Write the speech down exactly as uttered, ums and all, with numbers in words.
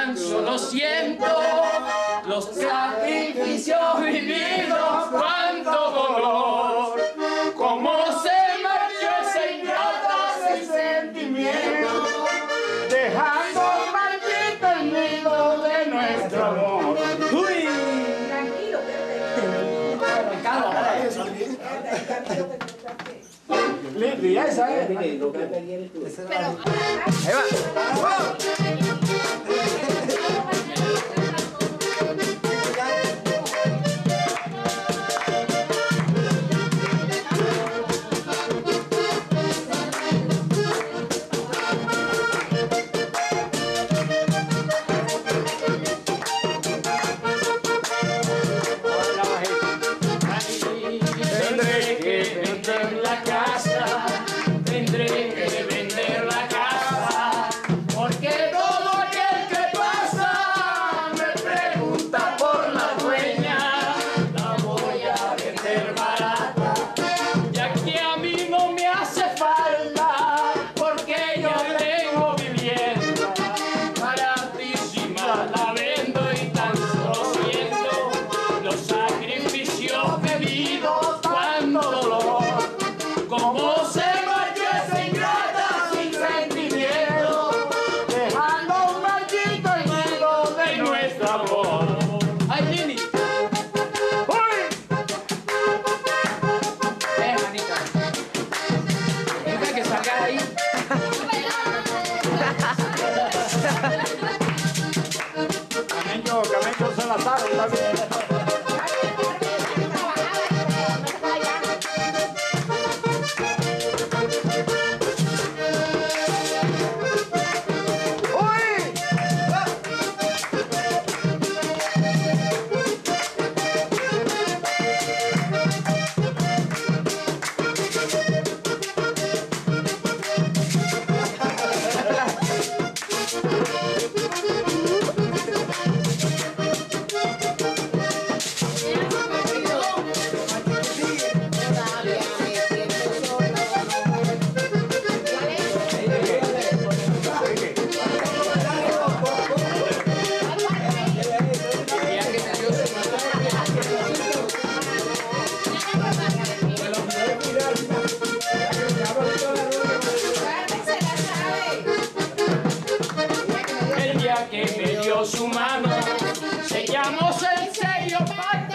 canso, lo siento, los sacrificios vividos, cuánto dolor, cómo se marchó esa ingrata sin sentimiento, dejando maldito el nido de nuestro amor. ¡Uy! Tranquilo, Listo, ya esa es. pero Ahí va. Tendré que vender la casa, tendré que vender la casa, porque todo aquel que pasa me pregunta por la dueña, la voy a vender barata, ya que a mí no me hace falta, porque yo tengo vivienda, baratísima la vendo y tan solo siento los sacrificios bebidos, cuánto dolor, como se marchó esa ingrata sin sentimiento, dejando un maldito nido de nuestro amor. ¡Ay, Lini! ¡Uy! Eh, manita. Deja que salga ahí. Camello, Camello Salazar, también. Que me dio su mano, sellamos en serio.